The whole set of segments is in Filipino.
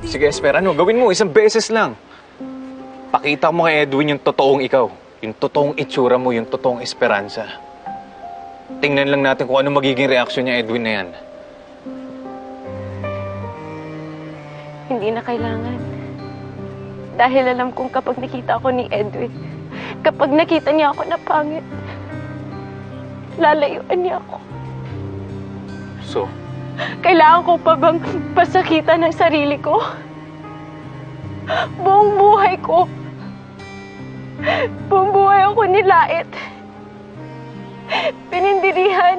Sige, Esper, ano? Gawin mo, isang beses lang. Pakita mo kay Edwin yung totoong ikaw. Yung totoong itsura mo, yung totoong esperanza. Tingnan lang natin kung ano magiging reaksyon niya, Edwin, na yan. Hindi na kailangan. Dahil alam kong kapag nakita ako ni Edwin, kapag nakita niya ako na pangit, lalayuan niya ako. So? Kailangan ko pa bang pasakitan ng sarili ko? Buong buhay ko. Buong buhay ako nilait. Pinindirihan.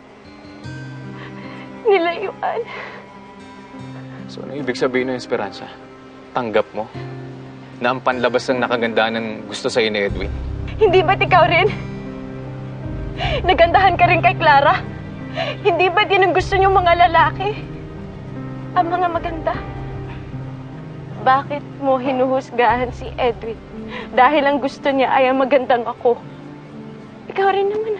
Nilayuan. So, ano ibig sabihin ng esperanza? Tanggap mo? Na ang panlabas ng nakagandaan ng gusto sa'yo ni Edwin? Hindi ba't ikaw rin? Nagandahan ka rin kay Clara? Hindi ba't yun ang gusto niyong mga lalaki? Ang mga maganda? Bakit mo hinuhusgahan si Edwin? Dahil ang gusto niya ay ang magandang ako. Ikaw rin naman.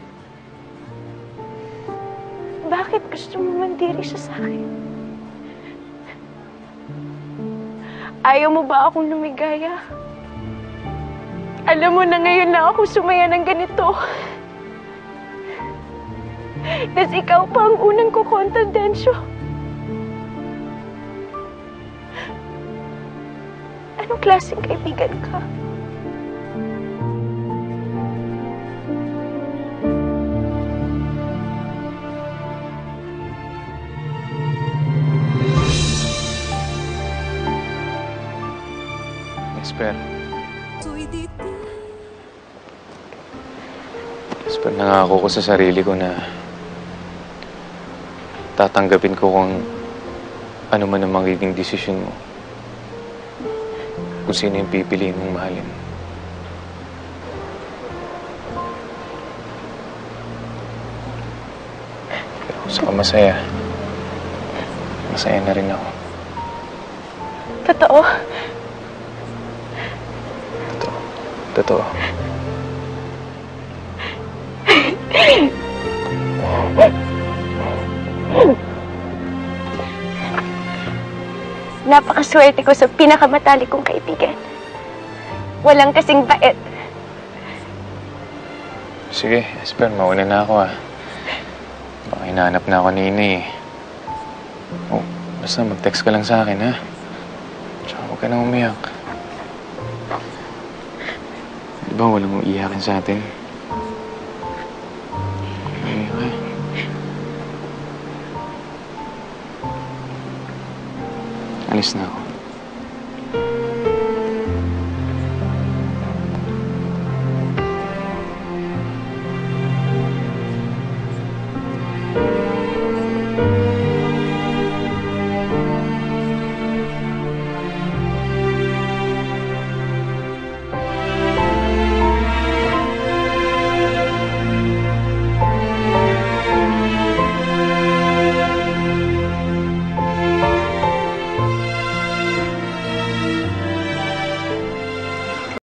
Bakit gusto mo mandiri siya sa akin? Ayaw mo ba akong lumigaya? Alam mo na ngayon na ako sumaya ng ganito. Kasi ikaw pa ang unang kukontra, Densyo. Anong klaseng kaibigan ka? Esper, nangako ko sa sarili ko na tatanggapin ko kung ano man ang magiging desisyon mo. Kung sino yung pipiliin mong mahalin. Pero kung saka masaya, masaya na rin ako. Totoo? Totoo. Napakaswerte ko sa pinakamatalik kong kaibigan. Walang kasing bait. Sige, Esper, mauna na ako Baka hinahanap na ako ni Ine Oh, basta mag-text ka lang sa akin, ha? Tsaka huwag ka nang umiyak. Di ba walang iiyakin sa atin? Umiyak, ha? Alis na ako.